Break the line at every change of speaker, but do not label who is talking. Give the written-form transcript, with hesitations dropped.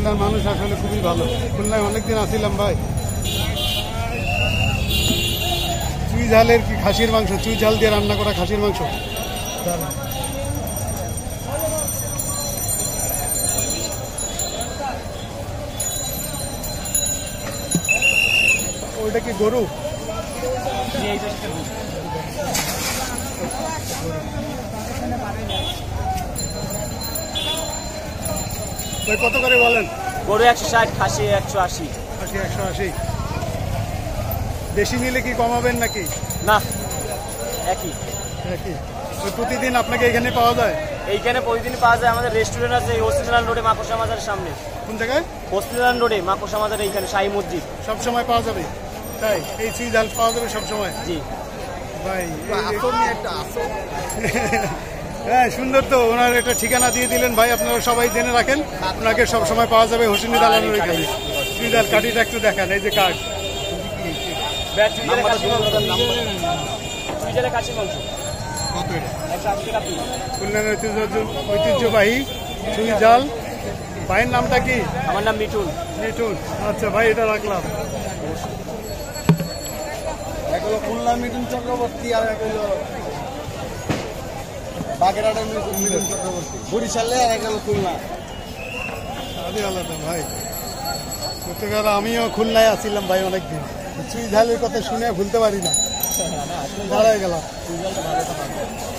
খুলনার মানুষ আসলে খুবই ভালো। খুলনায় অনেকদিন আসছিলাম ভাই। চুই ঝালের কি খাসির মাংস, চুই ঝাল দিয়ে রান্না করা খাসির মাংস। ওইটা কি গরু? কত করে বলেন?
গরু 160, খাসি 180।
খাসি 180। দেশি নিলে কি কমাবেন নাকি?
না, একই।
ওই প্রতিদিন আপনাকে এখানে পাওয়া যায়?
এইখানে প্রতিদিন পাওয়া যায়। আমাদের রেস্টুরেন্ট আছে হসপিটাল রোডে, মাকড়সা মাজারের সামনে।
কোন জায়গায়?
হসপিটাল রোডে, মাকড়সা মাজারে, এইখানে শাহী মসজিদ।
সব সময় পাওয়া যাবে? তাই এই চুই ঝাল পাওয়া যাবে সব সময়?
জি
ভাই হ্যাঁ, সুন্দর তো। ওনার একটা ঠিকানা দিয়ে দিলেন ভাই, আপনারা সবাই জেনে রাখেন। ওনাকে সব সময় পাওয়া যাবে হোসেনি দালানের এখানে। চুই ঝাল কাঠিটা একটু দেখান, এই যে কাঠ। খুলনার ঐতিহ্যবাহী চুই ঝাল। ভাইয়ের নামটা কি?
আমার নাম মিঠুন।
মিঠুন, আচ্ছা ভাই, এটা রাখলাম।
এক হলো খুলনা মিঠুন চক্রবর্তী, আর এক হলো বাগেরহাটের মিঠুন চক্রবর্তী। বরিশালে আর এক হলো খুলনা।
আরে আলাদা ভাই। প্রত্যেকবার আমিও খুলনায় আসছিলাম ভাই অনেকদিন। চুই ঝালের কথা শুনে ভুলতে পারি না। দাঁড়ায় গেলাম।